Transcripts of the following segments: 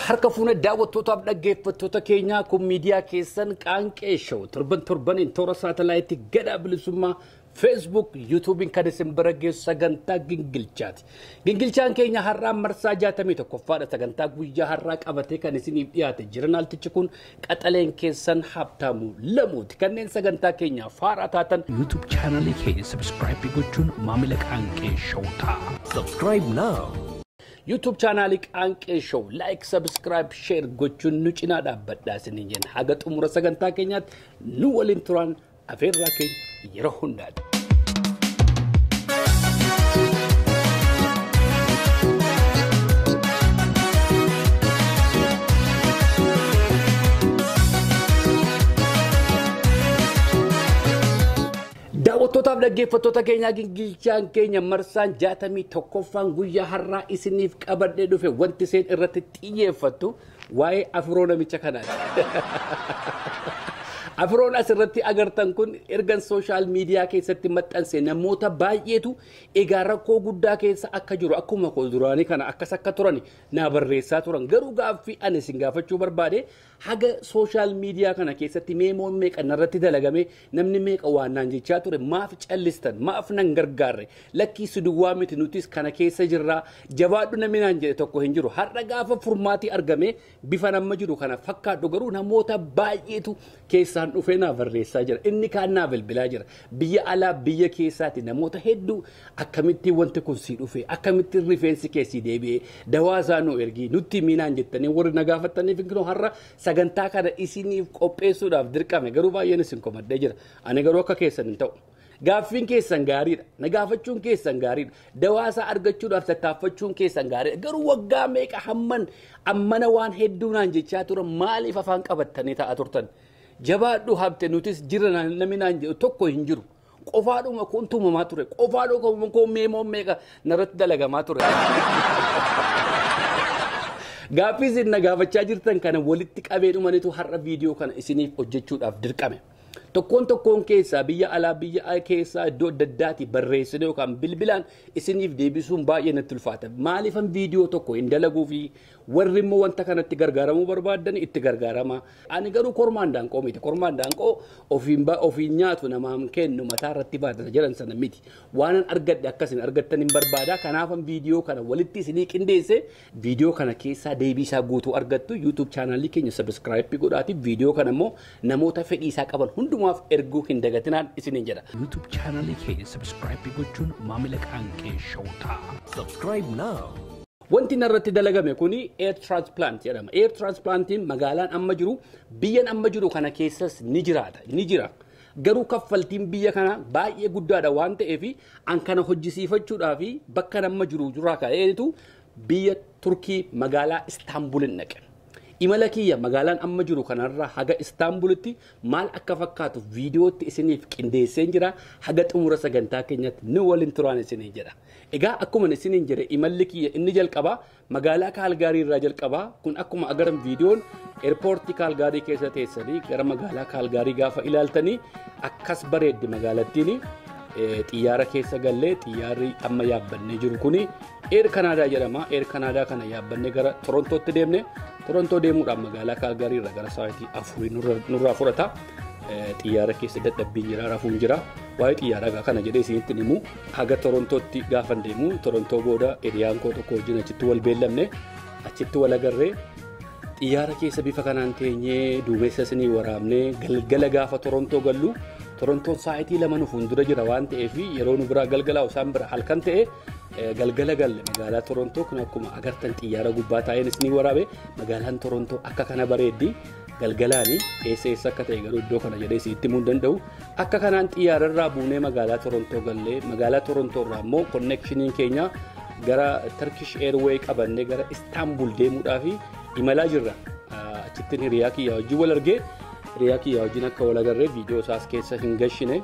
harka fuuna daawwattootaaf dhaggeeffattoota keenyaa kun miidiyaa keessan qaanqee show torban toora saatelaayitii gadhaa bilisummaa Facebook, YouTube kan isin bira geessu sagantaa gingilchaati. Gingilchaan keenya har'aa marsaa 61ffaadha. Sagantaa guyyaa har'aa qabatee kan isiniif dhiyaate jirnaaltichi kun qaxaleen keessan Habtaamuu Lamuuti. Kanneen sagantaa keenya faaraa taatan YouTube channel keenya subscribe gochuun maamila qaanqee show ta'a. Subscribe now. YouTube channel qaanqee show like subscribe share gochuun nu cinaa dhaabbadhaa isiniin jenna. Haga xumura sagantaa keenyaatti nu waliin turan afeerraa keenya yeroo hundaati. Daawwattootaaf dhaggeeffattoota keenyaa gingilchaan keenya marsaan 61ffaan guyyaa har'aa isiniif qabadhee dhufe wanti seen irratti xiyyeeffattu waa'ee afuroo namicha kanaati. Afroon asirratti agartan kun ergan social media keessatti maxxanse namoota baay'eetu egaa rakkoo guddaa keessa akka jiru akkuma koo duraanii kana akkas akka turani naa barreessaa turan garuu gaaffii ani isin gaafachuu barbaade haga social media kana keessatti meemoon meeqa narratti dalagame namni meeqa waan naan jechaa ture maaf callistan maaf nan gargaarre lakkii siduwaa miti nutis kana keessa jirraa jabaadhu namni naan jedhe tokko hin jiru har'a gaafa furmaatii argame bifa namma jiru kana fakkaadhu garuu namoota baay'eetu keessaan dhufee naa barreessaa jira inni kaan naa bilbilaa jira biyya alaa biyya keessaati namoota hedduu akkamitti wanti kun si dhufe akkamitti rifeensi keessi deebi'ee dawaasaa nu ergi nutti miinaan jettanii warri na gaafattaniif inkinoo har'a sagantaa kana isiniif qopheessuudhaaf dirqame garuu baay'een isin komadhee jira ani garuu akka keessan hin ta'u gaaffiin keessan gaariidha na gaafachuun keessan gaariidha dawaasaa argachuudhaaf tattaaffachuun keessan gaariidha garuu waggaa meeqa hamman ammana waan hedduu naan jechaa turan maaliif afaan qabattanii ta'a turtan jabaadhu habte nutis jira namni naan jedhu tokko hin jiru qofaadhuma kun tumamaa ture qofaadhuma kun meemoon meeqa narratti dalagamaa ture. Gaaffii isin na gaafachaa jirtan kana walitti qabeedhumanitu har'a viidiyoo kana isiniif hojjechuudhaaf dirqame. Tokkoon keessaa biyya alaa biyya keessaa iddoo adda addaati barreessine yookaan bilbilaan isiniif deebisuun baay'ee natti ulfaata. Maaliifan viidiyoo tokko hin dalaguu fi warri immoo wanta kanatti gargaaramuu barbaadan itti gargaarama. Ani garuu kormaan daanqoo miti. Kormaan daanqoo ofiin nyaatu namaan kennu mataa irratti baatata jedhan sana miti. Waanan argadhe akkasin argattan hin barbaada. Kanaafan viidiyoo kana walitti isinii qindeesse viidiyoo kana keessaa deebiisaa guutuu argattu YouTube channel keenya subscribe godhaati. Viidiyoo kana immoo namoota fedhiisaa qaban hundumaaf erguu hin dagatinaan isiniin jedha. YouTube channel keenya subscribe gochuun maamila qaanqee show ta'a. Subscribe now. Wanti narratti dalagame kuni air transplant jedhama. Air transplantiin magaalaan amma jiru biyyan amma jiru kana keessas ni jira. Garuu kaffaltiin biyya kana baay'ee guddaadha waan ta'eef an kana hojjisiifachuudhaaf bakka nama jiru jira ka'eetu biyya Turkii magaalaa Istaanbulin dhaqe. Imala kiyya magaalaan amma jiru kanarraa haga Istaanbulitti maal akka fakkaatu viidiyootti isiniif qindeesseen jira haga xumura sagantaa keenyatti nu waliin turaan isiniin jedha. Egaa akkuma isiniin jedhe imalli kiyya inni jalqabaa magaalaa Kaalgaarii irraa jalqabaa kun akkuma agaran viidiyoon eerpoortii Kaalgaarii keessa teessanii gara magaalaa Kaalgaarii gaafa ilaaltanii akkas bareeddi magaalattiin xiyyaara keessa gallee xiyyaarri amma yaabbannee jiru kuni Air Canada jedhama. Air Canada kana yaabbannee gara Torontootti deemne. Torontoo deemuudhaan magaalaa Kaalgaarii irraa gara sa'aatii 4 nurraa fudhata. Xiyyaara keessa dadhabbiin jira rafuun jira. Waa'ee xiyyaaraa kana jedhee isinitti himu haga Torontootti gaafan deemu Torontoo booda hiriyaan koo tokko wajjin achitti wal beellamne achitti wal agarree xiyyaara keessa bifa kanaan teenyee duumessa isinii waraabnee galgala gaafa Torontoo gallu Torontoon sa'aatii 2 fuuldura jira waan ta'eef yeroo nu biraa galgalaa isaan bira halkan ta'e galgala galle magaalaa Torontoo kun akkuma agartan xiyyaara gubbaa taa'een isinii waraabe magaalaan Torontoo akka kana bareeddi galgalaani eessa akka ta'e garuu iddoo kana jedhee isinitti himuu hin danda'u akka kanaan xiyyaara irraa buunee magaalaa Torontoo gallee magaalaa Torontoo irraa immoo konneekshiniin keenya gara Turkish Airways qabannee gara Istanbul deemuudhaaf imalaa jirra. Achittiin hiriyaa kiyyaa wajjin wal argee hiriyaa kiyyaa wajjin akka wal agarree viidiyoo isaas keessa hin gashine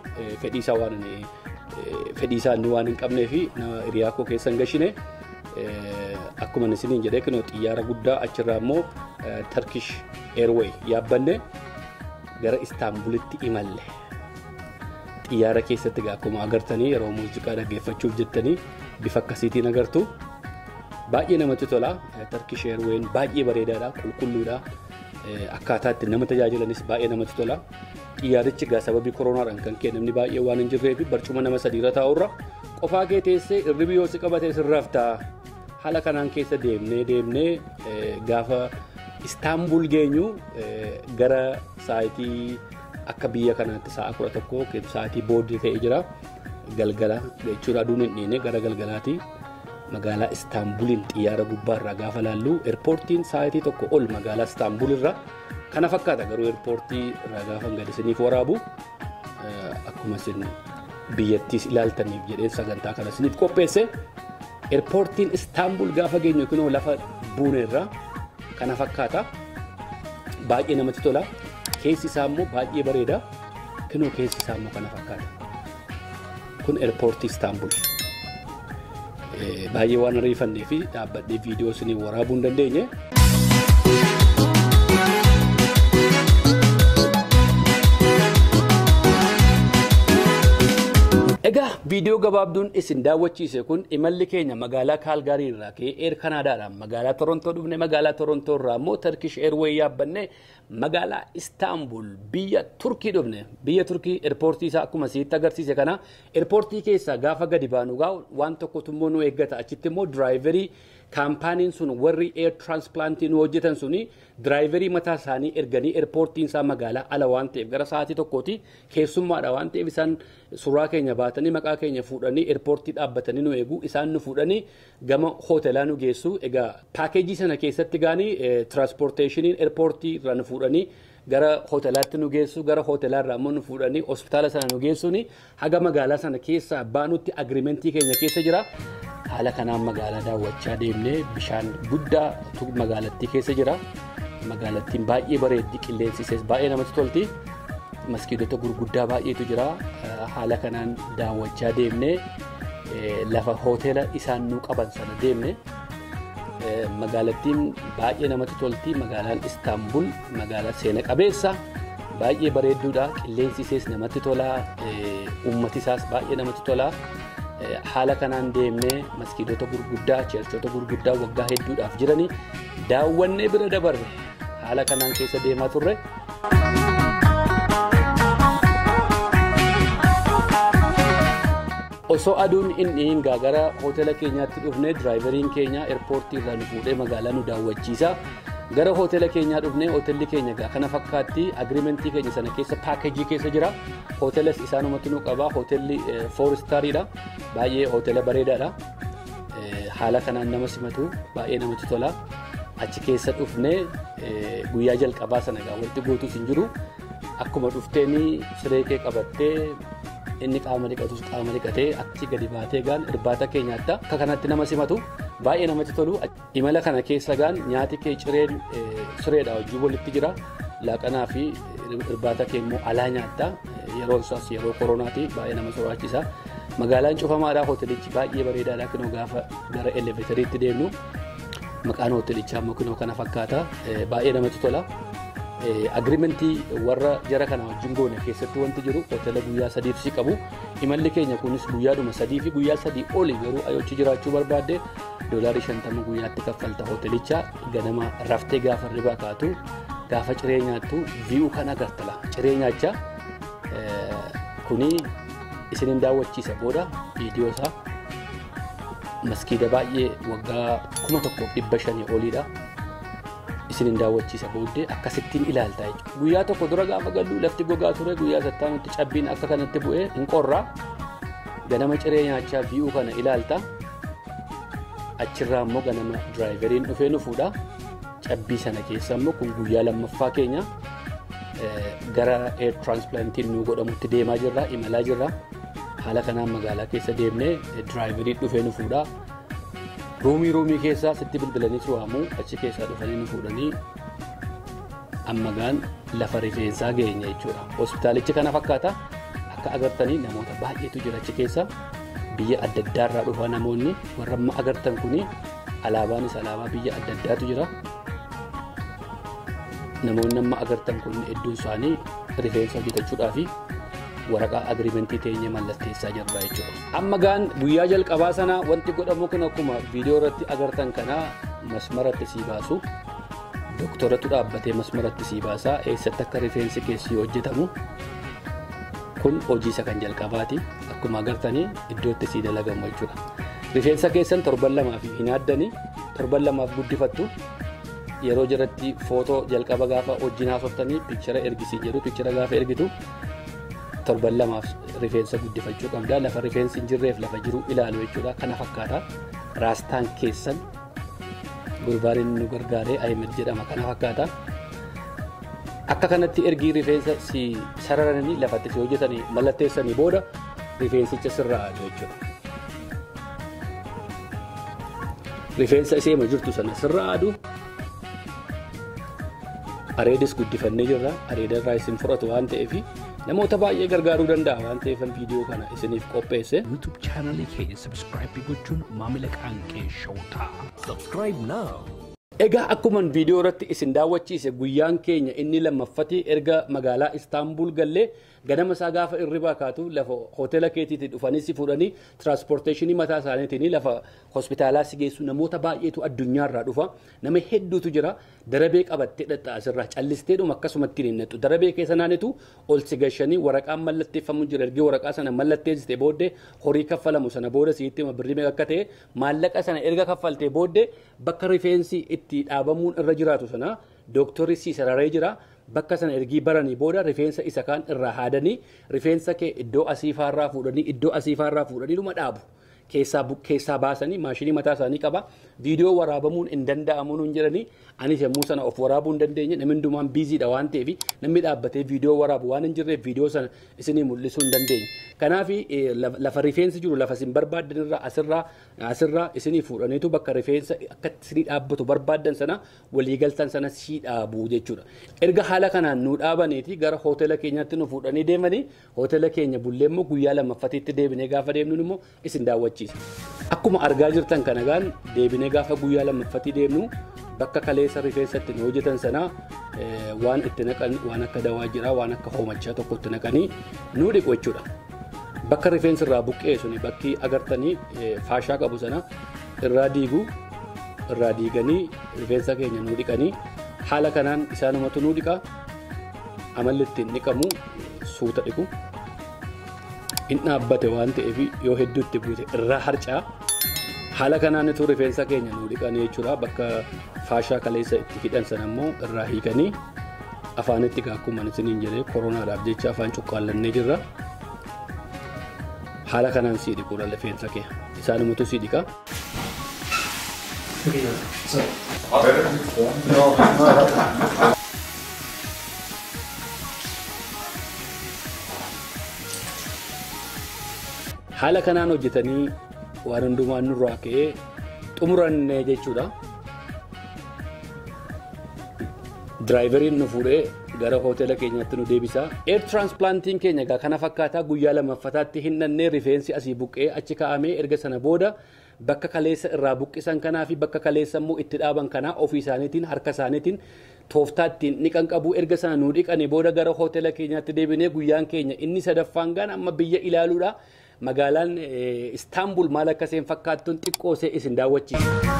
fedhiisaa inni waan hin qabnee fi hiriyaa koo keessa hin gashine akkuma isiniin jedhee kunoo xiyyaara guddaa achirraa immoo Turkish Airways yaabbanne gara Istaanbulitti imalle. Xiyyaara keessatti akkuma agartanii yeroo muuziqaa dhaggeeffachuuf jettanii bifa akkasiitiin agartu baay'ee namatti tola. Turkish Airways baay'ee bareedaadha, qulqulluudha. Akkaataa itti nama tajaajilanis baay'ee namatti tola. Xiyyaarichi gaa sababii koronaadhaan kan ka'e namni baay'ee waan hin jirreef barcuma nama 3 irra taa'urra qofaa kee teessee irribii yoo si qabate sirraftaa. Haala kanaan keessa deemnee gaafa Istaanbul geenyu gara sa'aatii akka biyya kanaatti sa'a 11 sa'aatii booddee ta'ee jira. Galgala jechuudha, aduun hin dhiine gara galgalaati. Magaalaa Istaanbuliin xiyyaara gubbaarraa gaafa laallu eerpoortiin sa'aatii tokko ol magaalaa Istaanbul irra kana fakkaata. Garuu eerpoortii irraa gaafa gadi isiniif waraabu akkuma isin biyyattiis ilaaltaniif jedheen sagantaa kana isiniif qopheesse. Eerpoortiin Istaanbul gaafa geenyu kunoo lafa buuneerra kana fakkaata. Baay'ee namatti tola. Keessi isaa immoo baay'ee bareeda. Kunoo keessi isaa immoo kana fakkaata. Kun eerpoortii Istaanbul. Baay'ee waan ariifannee fi dhaabbadhee viidiyoo isinii waraabuu hin dandeenye. Egaa viidiyoo gabaabduun isin daawwachiise kun imalli keenya magaalaa Kaalgaarii irraa ka'ee Air Kanaadaadhaan magaalaa Torontoo dhufne, magaalaa Torontoo irraa immoo Turkish Airways yaabbanne magaalaa Istaanbul biyya Turkii dhufne. Biyya Turkii eerpoortii isaa akkuma sitti agarsiise kana eerpoortii keessaa gaafa gadi baanu waan tokkotu immoo nu eeggata. Achitti immoo diraayiverii kaampaaniin sun warri Air Transplantii nu hojjetan suni diraayiverii mataa isaanii erganii eerpoortiin isaa magaalaa ala waan ta'eef gara sa'aatii tokkooti keessummaadha waan ta'eef isaan suuraa keenya baatanii maqaa keenya fuudhanii eerpoortii dhaabbatanii nu eegu, isaan nu fuudhanii gama hoteelaa nu geessu. Egaa paakeejii sana keessatti gaanii tiraanspoorteeshiniin eerpoortii irraa nu fuudhanii gara hoteelaatti nu geessu, gara hoteelaa irraa immoo nu fuudhanii hospitaala sana nu geessuuni haga magaalaa sana keessaa baanutti agriimentii keenya keessa jira. Haala kanaan magaalaa daawwachaa deemnee bishaan guddaa magaalattii keessa jira. Magaalattiin baay'ee bareeddi, qilleensi isaas baay'ee namatti tolti. Maskiidota gurguddaa baay'eetu jira. Haala kanaan daawwachaa deemnee lafa hoteela isaan nu qaban sana deemne. Magaalattiin baay'ee namatti tolti. Magaalaan Istaanbul magaalaa seena qabeessa baay'ee bareedduudha. Qilleensi isaas namatti tola. Uummati isaas baay'ee namatti tola. Haala kanaan deemnee maskiidota gurguddaa, cheerchota gurguddaa waggaa hedduudhaaf jiranii daawwannee bira dabarre. Haala kanaan keessa deemaa turre. Osoo aduun hin dhiin gara hoteela keenyaatti dhufnee diraayiveriin keenya eerpoortii irraa nu fuudhee magaalaa nu daawwachiisa. Gara hoteela keenyaa dhufnee hoteelli keenya kana fakkaatti. Agriimentii keenya sana keessa paakeejii keessa jira. Hoteelas isaanumatti nu qaba. Hoteelli 4 staariidha. Baay'ee hoteela bareedaadha. Haala kanaan nama simatu baay'ee namatti tola. Achi keessa dhufnee guyyaa jalqabaa sana walitti guutuus hin jiru. Akkuma dhufteeni siree kee qabattee inni qaama dhiqatus qaama dhiqatee achi gadi baatee irbaata keenyaatti akka kanatti nama simatu. Baay'ee namatti tolu. Imala kana keessa nyaati kee cireen sireedha wajjin walitti jira. Laaqanaa fi irbaata kee immoo alaa nyaatta. Yeroo isaas yeroo koronaati baay'ee nama sodaachisa. Magaalaan cufamaadha. Hoteelichi baay'ee bareedaadha. Kunoo gaafa gara eleveetariitti deemnu maqaan hoteelichaa immoo kunoo kana fakkaata. Baay'ee namatti tola. Agriimentii warra jara kana wajjin goone keessatti wanti jiru hoteela guyyaa 3 si qabu. Imalli keenya kunis guyyaadhuma 3 fi guyyaa 3 oli garuu ayochi jiraachuu barbaadde $50 guyyaatti kaffalta. Hoteelicha ganama raftee gaafa ribaa kaatu gaafa ciree nyaattu vii'uu kan agartala. Ciree nyaachaa kuni isinin daawwachiisa booda viidiyoo isaa maskiida baay'ee waggaa 1500 oliidha. Isinin daawwachiisa booddee akkasittiin ilaaltaa jechuudha. Guyyaa tokko dura gaafa gallu lafti gogaa ture. Guyyaa sattaanutti cabbiin akka kanatti bu'ee hin qorraa. Ganama ciree nyaachaa vii'uu kana ilaalta. Achirraa immoo ganama diraayiveriin dhufee nu fuudha. Cabbii sana keessa immoo kun guyyaa lammaffaa keenya gara Air Transplantiin nu godhamutti deemaa jirra, imalaa jirra. Haala kanaan magaalaa keessa deemnee diraayiveriin dhufee nu fuudha. Ruumii keessaa sitti bilbilanii waamu achi keessaa dhufanii nu fuudhanii ammagaan lafa rifeensaa geenya jechuudha. Hospitaalichi kana fakkaata. Akka agartanii namoota baay'eetu jira achi keessa. Biyya adda addaarraa dhufaa namoonni warra amma agartan kuni alaabaanis alaabaa biyya adda addaatu jira. Namoonni amma agartan kun hedduun isaanii rifeensa hojjetachuudhaafi waraqaa agriimentii teenyee mallatteessaa jirra jechuudha. Amma gaan guyyaa jalqabaa sana wanti godhamu kun akkuma viidiyoo irratti agartan kana masmaratti sii baasu. Doktoratu dhaabbatee masmaratti sii baasaa eessatti akka rifeensi keessi hojjetamu kun hojii isa kan jalqabaati. Akkuma agartanii iddootti sii dalagamu jechuudha. Rifeensa keessan torban lamaaf hin addanii torban lamaaf guddifattu. Yeroo jiratti footoo jalqaba gaafa wajjin haasoftanii piikchara ergisii jedhu piikchara gaafa ergitu torban lamaaf rifeensa guddifachuu qabda. Lafa rifeensi hin jirreef lafa jiru ilaalu jechuudha. Kana fakkaata raastaan keessan gurbaariin nu gargaaree Ahmed jedhama. Kana fakkaata akka kanatti ergii rifeensa si sararanii lafatti si hojjetanii mallatteessanii booda rifeensicha sirraa aadu jechuudha. Rifeensa iseema jirtu sana sirraa aadu. Areedis guddifannee jirra. Areeda irraa isin fudhatu waan ta'eef namoota baay'ee gargaaruu danda'a waan ta'eef viidiyoo kana isiniif qopheesse. YouTube channel keenya subscribe gochuun maamila qaanqee showtaa. Subscribe now. Egaa akkuma viidiyoo irratti isin daawwachiise guyyaan keenya inni lammaffati erga magaalaa Istaanbul gallee ganama isaa gaafa irribaa kaatu lafa hoteela keetiitti dhufanii si fuudhanii tiraanspoorteeshinii mataa isaaniitiin lafa hospitaalaa si geessu namoota baay'eetu addunyaarraa dhufa. Nama hedduutu jira. Darabee qabattee dhadhaa asirraa callisteedhuma akkasumatti hin nettu. Darabee keessa naanitu ol si gashanii waraqaan mallatteeffamu jira. Ergi waraqaa sana mallatteessitee booddee horii kaffalamu sana booda si'itti birrii meeqa akka ta'e maallaqa sana erga kaffaltee booddee bakka rifeensi itti dhaabamuun irra jiraatu sana dooktorri si sararee jira. Bakka sana ergii baranii booda rifeensa isa kaan irraa haadanii rifeensa kee iddoo asiifaarraa fuudhanii dhuma dhaabu. Keessaa baasanii maashinii mataa isaanii qaba. Viidiyoo waraabamuun hin danda'amu nuun jedhanii anis yommuu sana of waraabuu hin dandeenye namni hundumaan biiziidha waan ta'eef namni dhaabbatee viidiyoo waraabu waan hin jirreef viidiyoo sana isinii mul'isuu hin dandeenye. Kanaaf lafa rifeensi jiru lafa isin barbaaddan irraa asirraa isinii fuudhaniitu bakka rifeensa akka isinii dhaabbatu barbaaddan sana waliigaltan sana sii dhaabu jechuudha. Erga haala kanaan nu dhaabaniiti gara hoteela keenyaatti nu fuudhanii deemanii hoteela keenya bullee immoo guyyaa lammaffatiitti deebinee gaafa deemnu immoo isin daawwachiisa. Akkuma argaa jirtan kana gaan deebinee gaafa guyyaa lammaffatii deemnu bakka kaleessa rifeensatti nu hojjetan sana waan itti naqan waan akka dawaa jira waan akka hoomachaa tokko itti naqanii nu dhiqu jechuudha. Bakka rifeensi irraa buqqee suni bakki agartanii faashaa qabu sana irraa diiganii rifeensa keenya nu dhiqanii haala kanaan isaanumatu nu dhiqa. Amalli ittiin dhiqamu suuta dhiqu. In dhaabbate waan ta'eef yoo hedduutti buute irraa harcaa haala kanaanitu rifeensa keenya nu dhiqanii jechuudha. Bakka faashaa kaleessa itti hidhan sana immoo irraa hiikanii afaanitti akkuma isiniin jedhee koronaadhaaf jecha afaan cuqqaallannee jirra. Haala kanaan sii dhiquudha rifeensa kee isaanumatu sii dhiqa. Haala kanaan hojjetanii waan hundumaan nurraa ka'ee xumuranne jechuudha. Diraayiveriin nu fuudhee gara hoteela keenyaatti nu deebisa. Eer tiraansplaantiin keenya egaa kana fakkaataa guyyaa lammaffataatti hidhannee rifeensi asii buqqee achi kaa'amee erga sana booda bakka kaleessa irraa buqqisan kanaa fi bakka kaleessa immoo itti dhaaban kanaa ofii isaaniitiin harka isaaniitiin tooftaa ittiin dhiqan qabu. Erga sana nu dhiqanii booda gara hoteela keenyaatti deebinee guyyaan keenya inni sadaffaan gaan amma biyya ilaaluudha. Magaalaan Istaanbul maal akka isheen fakkaattuun xiqqoosee isin daawwachiisa.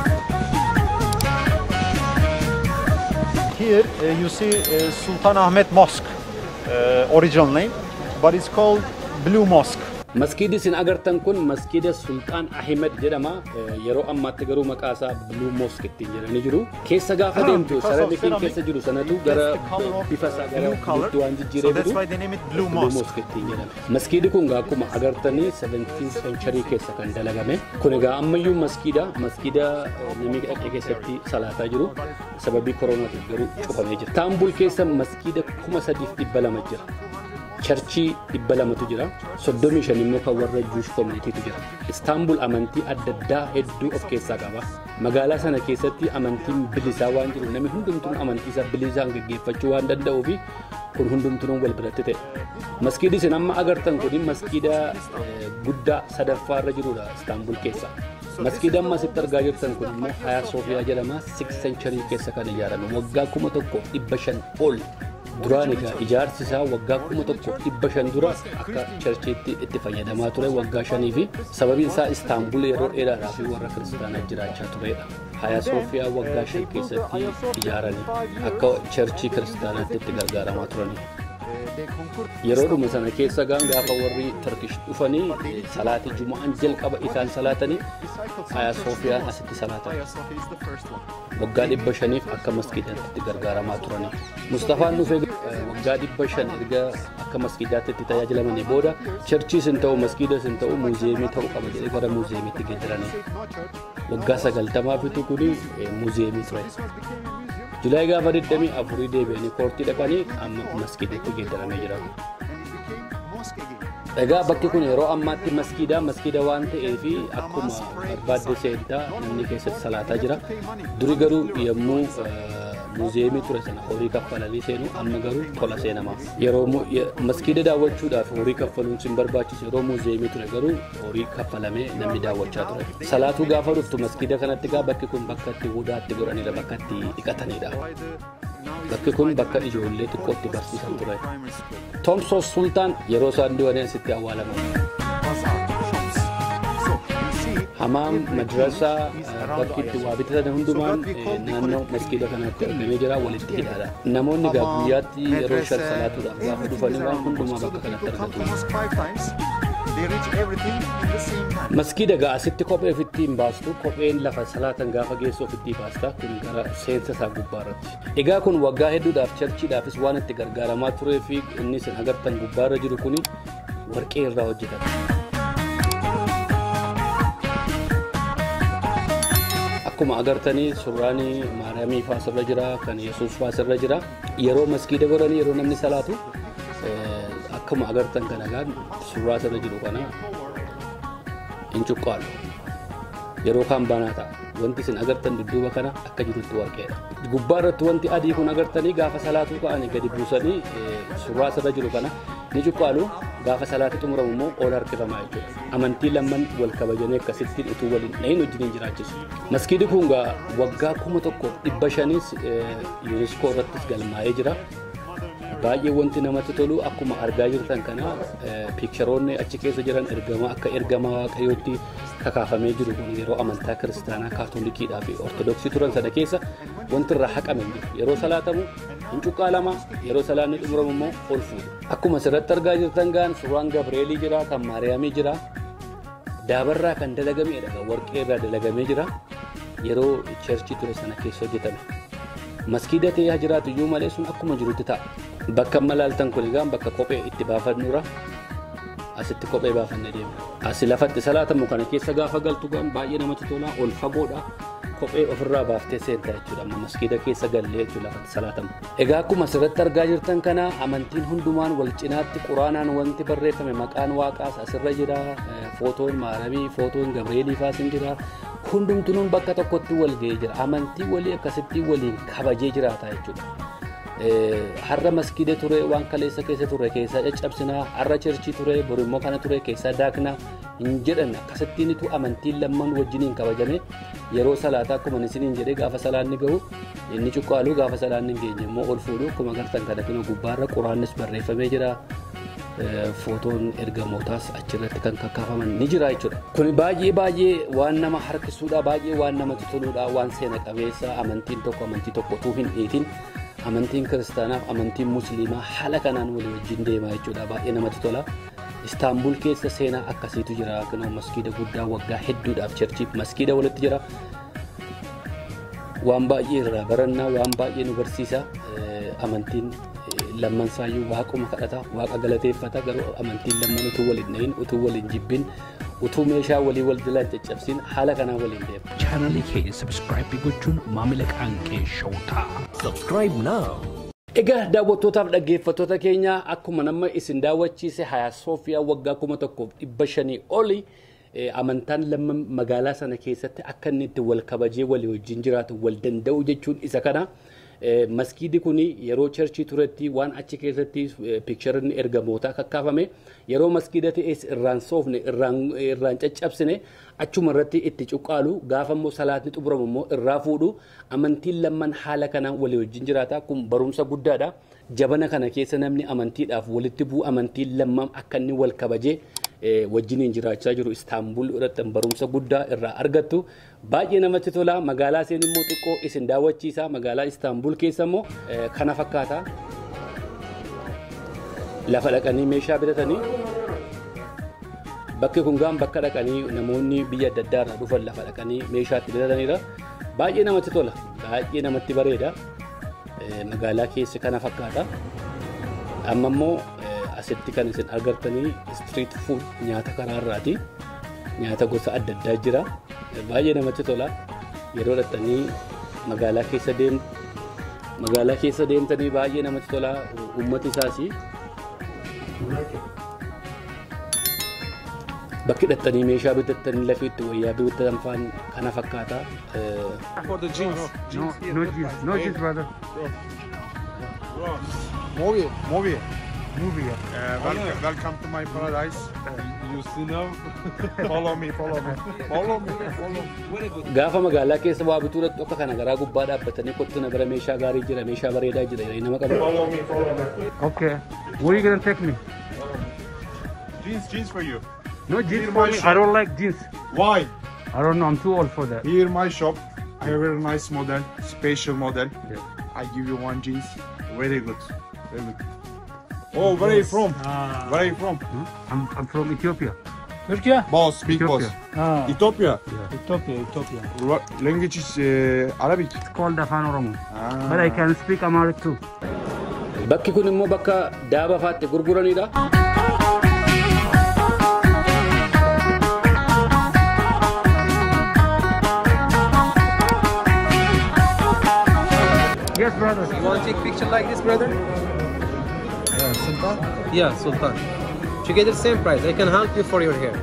Here you see Sultan Ahmet Mosque, original name, but it's called Blue Mosque. Maskiidi isin agartan kun maskiida Sultaan Ahmed jedhama. Yeroo ammaatti garuu maqaa isaa Blue Mosque ittiin jedhanii jiru. Keessa gaafa deemtu sararri keessa jiru sanatu gara bifa isaa gara bitti waan jijjiiree jiru. That's why they name it Blue Mosque. Ittiin jedhama. Maskiidi kun akkuma agartanii 17th century keessa kan dalagame. Kun egaa ammayyuu maskiida namni dhaqee keessatti salaataa jiru. Sababii koronaatiin garuu cufamee jira. Istaanbul keessa maskiida 3,200 jira. Churchii 200tu jira. 35 immoo kan warra Jewish communitytu jira. Istaanbul amantii adda addaa hedduu of keessaa qaba. Magaalaa sana keessatti amantiin bilisaa waan jiru namni hundumtuun amantii isaa bilisaan gaggeeffachuu waan danda'uuf kun hundumtuun wal biratti ta'e. Maskiidi isin amma agartan kun maskiida guddaa sadaffaa irra jirudha Istaanbul keessa. Maskiida amma asitti argaa jirtan kun immoo Hayaa Soofiyaa jedhama. 6th century keessa kan ijaarame waggaa 1500 ol duraan egaa ijaarsi isaa waggaa 1500 dura akka cherchiitti itti fayyadamaa ture waggaa 5 fi sababiin isaa Istaanbul yeroo dheeraadhaaf warra kiristaanaa jiraachaa turedha. Haaya Soofiyaa waggaa 5 keessatti ijaaranii akka cherchii kiristaanaatti itti gargaaramaa turani. Yeroo dhuma sana keessa gaafa warri Turkish dhufanii salaatii Jumu'aan jalqaba isaan salaatanii Haaya Soofiyaan asitti salaatan. Waggaa 500f akka masgiidaatti itti gargaaramaa turani. Mustafaan dhufee waggaa 500 erga akka masgiidaatti itti tajaajilamanii booda cherchiis hin ta'u masgiidas hin ta'u muuziyeemii ta'uu qaba jedhee gara muuziyeemiitti geeddaranii. Waggaa 90 fitu kuni muuziyeemii ture. Julaay gaafa 24 deebi'anii koortii dhaqanii amma masgiidatti geeddaramee jira. Egaa bakki kun yeroo ammaatti masgiida waan ta'eef akkuma barbaadde seentaa namni keessatti salaataa jira. Duri garuu yommuu muuziyeemii ture sana horii kaffalanii seenu amma garuu tola seenama. Yeroo masgiida daawwachuudhaaf horii kaffaluun sin barbaachisu yeroo muuziyeemii ture garuu horii kaffalamee namni daawwachaa ture. Salaatuu gaafa dhuftu masgiida kanatti gaa bakki kun bakka itti hudaatti godhanidha bakka itti dhiqatanidha. Bakki kun bakka ijoollee xiqqootti barsiisan ture. Tomsos Sultaan yeroo isaan du'anii asitti awwaalaman. Hamaam madrasaa bakki itti waa bitatan hundumaan naannoo masgiida kanaatti argamee jira walitti hidhaadha. Namoonni guyyaatti yeroo shan salaatuudhaaf gaafa dhufanii waan hundumaa bakka kanatti argatu. Masgiida gaa asitti kophee ofitti hin baastu kopheen lafa salaatan gaafa geessu ofitti baasta kun gara seensa isaa gubbaarratti. Egaa kun waggaa hedduudhaaf cherchiidhaafis waan itti gargaaramaa turee fi inni isin agartan gubbaarra jiru kuni warqee irraa hojjetame. Akkuma agartanii suuraan Maariyaamii faasirra jira kan Yesuus faasirra jira yeroo masgiida godhanii yeroo namni salaatu akkuma agartan kana gaan suuraa irra jiru kana hin cuqqaalu yeroo kan banaa ta'a wanti isin agartan dudduuba kana akka jirutti warqeedha. Gubbaa irratti wanti adii kun agartanii gaafa salaatuu ka'anii gadi buusanii suuraa irra jiru kana ni cuqqaalu gaafa salaati xumuramu immoo ol harkifamaa jechuudha. Amantii lamman wal kabajanii akkasitti utuu waliin dhahin wajjin jiraachisu. Masgiidi kun waggaa 1500 UNESCO irrattis galmaa'ee jira. Baay'ee wanti namatti tolu akkuma argaa jirtan kana piikcharoonni achi keessa jiran akka ergamaa waaqayyootti kakaafamee jiru kun yeroo amantaa kiristaanaa kaatolikiidhaa fi ortodoksii turan sana keessa wanti irraa haqame yeroo salaatamu hin cuqqaalama yeroo salaanni xumuramu immoo ol fuudhu. Akkuma asirratti argaa jirtan gaan suuraan Gabreelii jira kan Maariyaamii jira daabarraa kan dalagameedha warqee irraa dalagamee jira yeroo cherchii ture sana keessa hojjetame. Masgiida ta'ee jiraatu iyyuu malee sun akkuma jirutti ta'a. Bakka malaaltan kun egaa bakka kophee itti baafannudha. Asitti kophee baafannee deemna. Asi lafatti salaatamu kana keessa gaafa galtu gaan baay'ee namatti tola ol fagoodha. Kophee ofirraa baaftee seenta jechuudha. Amma masgiida keessa gallee jechuudha lafatti salaatamu. Egaa akkuma asirratti argaa jirtan kana amantiin hundumaan wal cinaatti quraanaan wanti barreeffame maqaan waaqaas asirra jira. Footoon Maariyaamii, footoon Gabreelii faas hin jira. Hundumtuun bakka tokkotti wal ga'ee jira. Amantii walii akkasitti waliin kabajee jiraata jechuudha. Har'a masgiida ture waan kaleessa keessa ture keessaa caccabsinaa har'a cherchii ture borimmoo kana ture keessaa daaknaa hin jedhan akkasittiinitu amantiin lamman wajjiniin kabajame yeroo salaataa akkuma isiniin jedhee gaafa salaanni gahu inni cuqqaalu gaafa salaanni hin geenye immoo ol fuudhu akkuma agartan kana kun gubbaarra quraannis barreeffamee jira. Footoon ergamootaas achirratti kan kakkaafaman ni jira jechuudha. Kun baay'ee waan nama harkisuudha baay'ee waan namatti toluudha waan seena qabeessa amantiin tokko utuu hin dhiitin amantiin kiristaanaaf amantiin musliimaa haala kanaan walii wajjin deemaa jechuudha baay'ee namatti tola. Istaanbul keessa seenaa akkasiitu jira kunoo masgiida guddaa waggaa hedduudhaaf cherchiif masgiida walitti jira. Waan baay'ee irraa barannaa waan baay'ee nu barsiisa amantiin lamman saayyuu waaquma kadhata waaqa galateeffata garuu amantiin lamman utuu waliin dhahin utuu waliin jibbin utuu meeshaa walii wal jalaan caccabsin haala kanaan waliin deema. Channel keenya subscribe gochuun maamila qaanqee showtaa. Subscribe now. Egaa daawwattootaaf dhaggeeffattoota keenya akkuma nama isin daawwachiise Haaya Soofiyaa waggaa 1500 oli amantaan lamman magaalaa sana keessatti akka inni itti wal kabajee walii wajjin jiraatu wal danda'u jechuun isa kana. Masgiidi kuni yeroo churchii turetti waan achi keessatti picture'n ergamoota kakkaafame yeroo masgiida ta'es irraan soofne irraan caccabsine achuma irratti itti cuqqaalu gaafa immoo salaatni xumuramu immoo irraa fuudhu amantiin lamman haala kanaan walii wajjin jiraata kun barumsa guddaadha. Jabana kana keessa namni amantiidhaaf walitti bu'u amantiin lamman akka inni wal kabajee wajjiniin jiraachaa jiru Istaanbul irratti barumsa guddaa irraa argattu baay'ee namatti tola. Magaalaa seen immoo xiqqoo isin daawwachiisa. Magaalaa Istaanbul keessa immoo kana fakkaata. Lafa dhaqanii meeshaa bitatanii bakki kun gaan bakka dhaqanii namoonni biyya adda addaa irraa dhufan lafa dhaqanii meeshaa itti bitatanidha. Baay'ee namatti tola. Baay'ee namatti bareeda. Magaalaa keessa kana fakkaata. Amma immoo asitti kan isin agartanii street food nyaata karaarraati. Nyaata gosa adda addaa jira. Baay'ee namatti tola. Yeroo dhattanii magaalaa keessa deemtanii baay'ee namatti tola. Uummati isaas bakki dhattanii meeshaa bitattanii lafii itti wayyaa bitatan faan kana fakkaata. For the jeans. No jeans, brother. Movie. Movie. Welcome to my paradise. You see now? Follow me. Gaafa magaalaa keessa waa bituu irratti akka kana garaa gubbaa dhaabbatanii kottu na bira meeshaa gaarii jira meeshaa bareedaa jira nama qabu. Follow me. Okay. Where are you gonna take me? Jeans for you. No jeans for me. I don't like jeans. Why? I don't know. I'm too old for that. Here my shop. I have a very nice model, special model. Yeah. I give you one jeans. Very good. Oh, where are you from? Where are you from? I'm from Ethiopia. Turkey? Boss, big Ethiopia. boss. Ethiopia. Ethiopia. Language is Arabic. It's called Afan Oromo. But I can speak Amharic too. Bakki kun immoo bakka daaba faatti gurguranidha. Yes, brother. You want to take a picture like this, brother? Sultan? Yeah, Sultan. Together, same price. I can help you for your hair.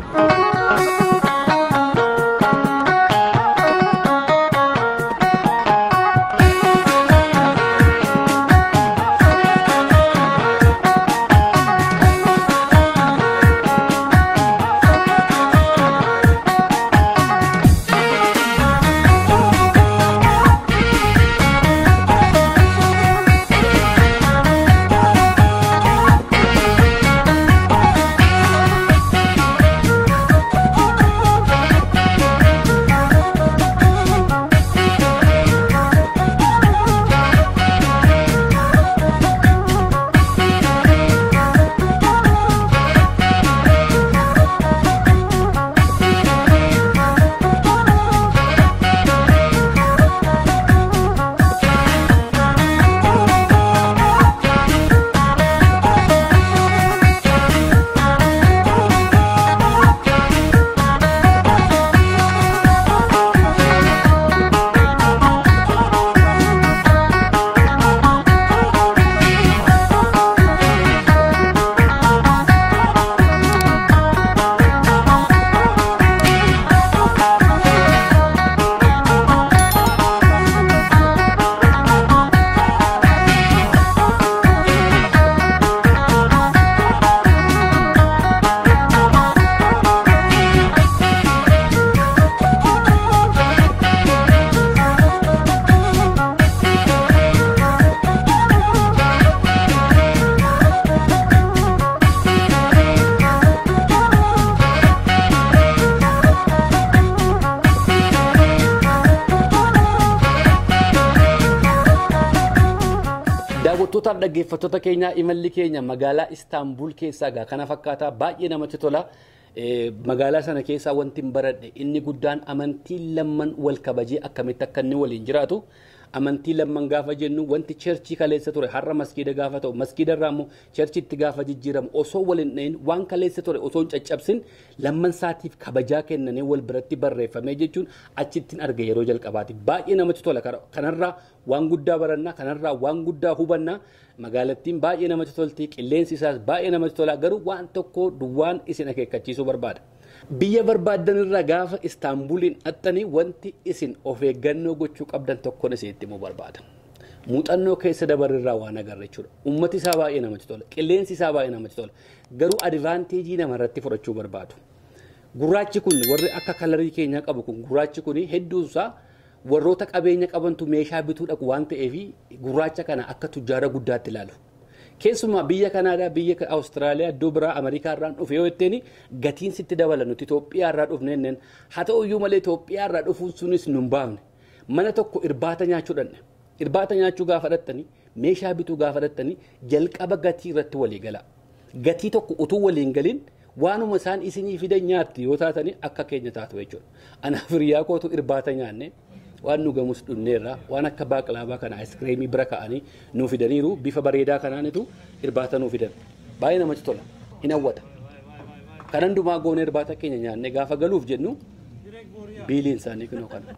daawwattoota dhaggeeffattoota keenya imalli keenya magaalaa Istaanbul keessaa kana fakkaata baay'ee namatti tola. Magaalaa sana keessaa wanti baradhe inni guddaan amantii lamman wal kabajee akkamitti akka inni waliin jiraatu. Amantii lamman gaafa jennu wanti churchii kaleessa ture har'a masgiida gaafa ta'u masgiida irraa immoo churchiitti gaafa jijjiiramu osoo waliin dhayin waan kaleessa ture osoo hin caccabsin lamman saatiif kabajaa kennanii wal biratti barreeffamee jechuun achittiin arga yeroo jalqabaati. Baay'ee namatti tola kanarraa waan guddaa barannaa kanarraa waan guddaa hubannaa magaalattiin baay'ee namatti tolti qilleensi isaas baay'ee namatti tola garuu waan tokko duwwaan isin akeekkachiisuu barbaada. Biyya barbaadan irraa gaafa Istaanbuliin dhattanii wanti isin of eeggannoo gochuu qabdan tokkoon isinitti himuu barbaada. muuxannoo keessa dabarrirraa waan agarra jechuudha. Ummati isaa baay'ee namatti tola. Qilleensi isaa baay'ee namatti tola. Garuu advaanteejii namarratti fudhachuu barbaadu. Gurraachi kun warri akka kalarii keenyaa qabu kun gurraachi kun hedduun isaa warroota qabeenya qabantu meeshaa bituu dhaqu waan ta'eef gurraacha kana akka tujjaara guddaatti ilaalu. Keessumaa biyya Kanaadaa, biyya Awustiraaliyaa, iddoo biraa Ameerikaa irraan dhufe yoo jetteen gatiin sitti dabala nuti Itoophiyaa irraa dhufneen haa ta'u iyyuu malee Itoophiyaa irraa dhufuun sunis nu hin baafne. Mana tokko irbaata nyaachuu dhanne. Irbaata nyaachuu gaafa dhattanii meeshaa bituu gaafa dhattanii jalqaba gatii irratti walii gala. Gatii tokko utuu waliin galin waanuma isaan isinii fidan nyaatti yoo taatanii akka keenya taatu jechuudha. Anaaf hiriyaa kootu irbaata nyaanne waan nu gamus dhunneerra waan akka baaqlaabaa kana ayiskiriimii bira ka'anii nuu fidaniiru bifa bareedaa kanaanitu irbaata nuu fidan. Baay'ee namatti tola. Hin hawwata. Kan hundumaa goone irbaata keenya nyaanne gaafa galuuf jennu biiliin isaanii kunoo kana.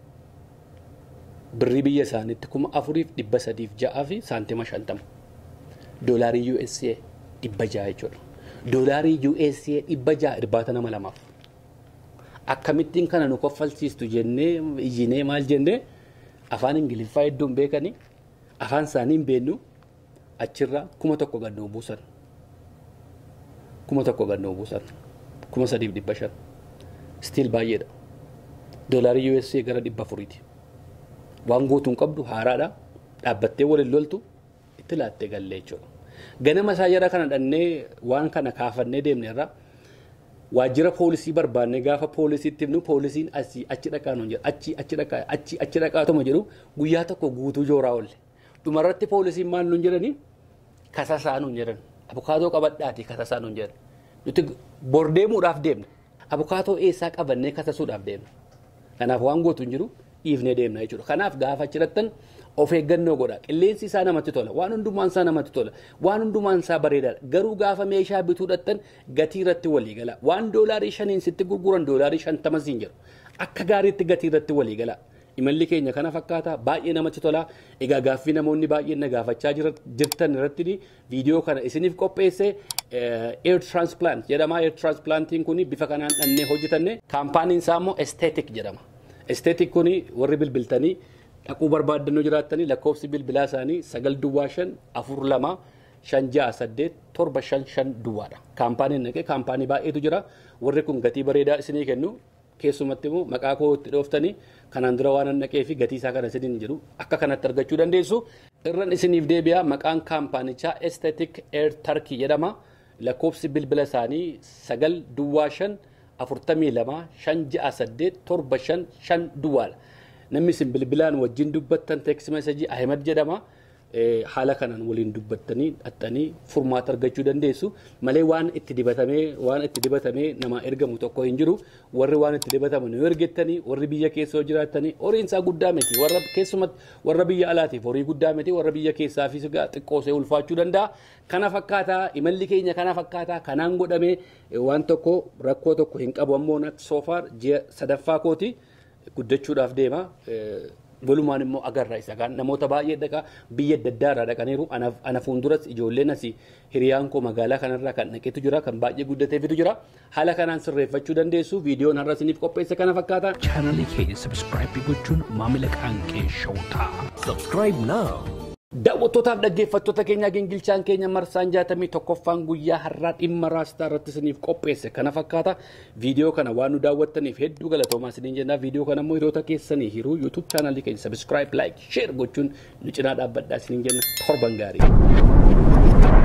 Birrii biyya isaaniitti 4,306 fi saantima 50. Doolaarii USA 600 jechuudha. Doolaarii USA 600 irbaata nama lamaaf. Akkamittiin kana nu koffalchiistu jennee iyyinee maal jennee afaan Ingiliffaa hedduun beekanii afaan isaanii hin beeknu achirraa 1,000 gannoo buusan. 1,000 gannoo buusan. 3,500. Stiil baay'eedha. Doolaarii USA gara 400ti. Waan gootuun qabdu haaraadha. Dhaabbattee waliin loltu itti laattee gallee jechuudha. Ganama isaa jara kana dhannee waan kana kaafannee deemneerra waajjira poolisii barbaannee gaafa poolisiitti himnu poolisiin achi dhaqaa nuun jedha. Achi dhaqaatuma jedhu guyyaa tokko guutuu jooraa oolle. Dhumarratti poolisiin maal nuun jedhanii kasasaa nuun jedhan. Abukaatoo qabadhaati kasasaa nuun jedhan. Nuti bordeemuudhaaf deemne. Abukaatoo eessaa qabannee kasasuudhaaf deemne. Kanaaf waan gootu hin jiru. Dhiifnee deemna jechuudha. Kanaaf gaafa achirrattan of eeggannoo godha. Qilleensi isaa namatti tola. Waan hundumaan isaa namatti tola. Waan hundumaan isaa bareedaadha. Garuu gaafa meeshaa bituu dhattan gatii irratti walii gala. Waan doolaarii 5 sitti gurguran doolaarii 50 siin jedhu. Akka gaariitti gatii irratti walii gala. Imalli keenya kana fakkaata. Baay'ee namatti tola. Egaa gaaffii namoonni baay'een na gaafachaa jirtan irratti viidiyoo kana isiniif qopheesse air transplant jedhama. Air transplantiin kun bifa kanaan dhannee hojjetanne. Kaampaaniin isaa immoo Aesthetic jedhama. Aesthetic kuni warri bilbiltanii dhaquu barbaadannoo jiraattanii lakkoofsi bilbilaa isaanii 925-456-875 duwwaadha. Kaampaaniin naqee kaampaanii baay'eetu jira. Warri kun gatii bareedaa isinii kennu keessumatti immoo maqaa koo itti dhooftanii kanaan dura waan naqee fi gatii isaa kana isiniin jedhu akka kanatti argachuu dandeessu. Irran isiniif deebi'aa maqaan kaampaanichaa Aesthetic Air Turkey jedhama. Lakkoofsi bilbila isaanii 925-456-875 duwwaadha. Namni isin bilbilaan wajjin dubbattan text message Ahmed jedhama. Haala kanaan waliin dubbattanii dhattanii furmaata argachuu dandeessu. Malee waan itti dibatamee nama ergamu tokko hin jiru. Warri waan itti dibataman yoo ergettanii warri biyya keessa jiraatanii horiin isaa guddaa miti. Warra keessumatti warra biyya alaatiif horii guddaa miti. Warra biyya keessaafis xiqqoosee ulfaachuu danda'a. Kana fakkaataa imalli keenya kana fakkaataa kanaan godhamee waan tokko rakkoo tokko hin qabu ammoo so far ji'a sadaffaa kooti guddachuudhaaf deema. Walumaan immoo agarra isa kan namoota baay'ee dhaqa biyya adda addaa irraa dhaqaniiru ana fuulduras ijoolleen asii hiriyaan koo magaalaa kanarraa kan dhaqeetu jira kan baay'ee guddateefitu jira haala kanaan sirreeffachuu dandeessu viidiyoon har'a isiniif qopheesse kana fakkaata. Channel keenya subscribe gochuun maamila qaanqee showtaa. Subscribe now. Daawwattootaaf dhaggeeffattoota keenya gingilchaan keenya marsaan 61ffaan guyyaa har'aa dhimma raastaa irratti isiniif qopheesse kana fakkaata. Viidiyoo kana waan nu daawwattaniif hedduu galatoomaa isiniin jenna. Viidiyoo kana immoo hiriyoota keessanii hiruu YouTube channel keenya subscribe, like, share gochuun nu cinaa dhaabbadhaa isiniin jenna. Torban gaarii.